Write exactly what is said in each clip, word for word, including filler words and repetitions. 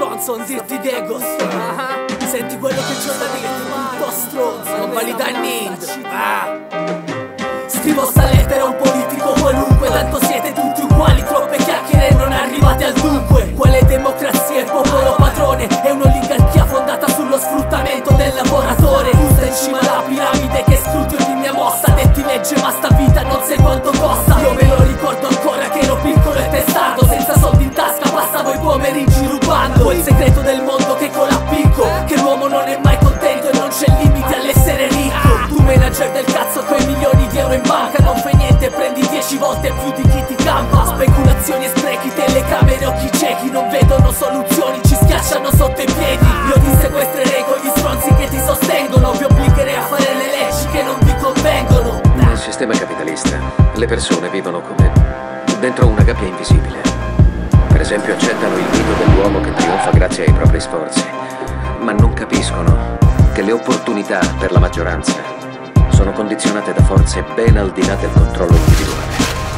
stronzo, un dirty Degos. Senti quello che c'è da dire, tutto stronzo, non valida il Nind. Ah. Scrivo sta lettera a un politico qualunque, tanto siete tutti uguali, troppe chiacchiere e non arrivate al dunque. Quale democrazia e popolo padrone? È un'oligarchia fondata sullo sfruttamento del lavoratore. Tu stai in cima alla piramide che scruti ogni mia mossa. Detti legge ma sta vita non sai quanto costa. Io me lo ricordo ancora che ero piccolo e testardo, senza soldi in tasca passavo i pomeriggi rubando. Il segreto del mondo che cola a picco, che l'uomo non è mai contento e non c'è limite all'essere ricco. Tu manager del cazzo coi milioni di euro in banca, non fai niente e prendi dieci volte più di chi ti campa. Speculazioni e sprechi, telecamere, occhi ciechi, non vedono soluzioni, ci schiacciano sotto i piedi. Io ti sequestrerei con gli stronzi che ti sostengono, vi obbligherei a fare le leggi che non vi convengono. Nel sistema capitalista le persone vivono come dentro una gabbia invisibile. Per esempio accettano il mito dell'uomo che trionfa grazie ai propri sforzi, ma non capiscono che le opportunità per la maggioranza sono condizionate da forze ben al di là del controllo individuale.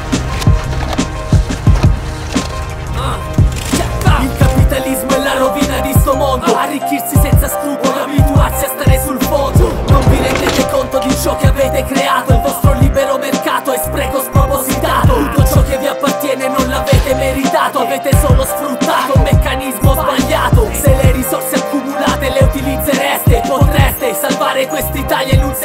Il capitalismo è la rovina di sto mondo, arricchirsi senza scrupoli, abituarsi a stare sul fondo. Non vi rendete conto di ciò che avete creato, il vostro libero mercato è spreco spropositato. Tutto ciò che vi appartiene non l'avete meritato, avete solo sfruttato un meccanismo sbagliato. Se le risorse accumulate le utilizzereste, potreste salvare quest'Italia in un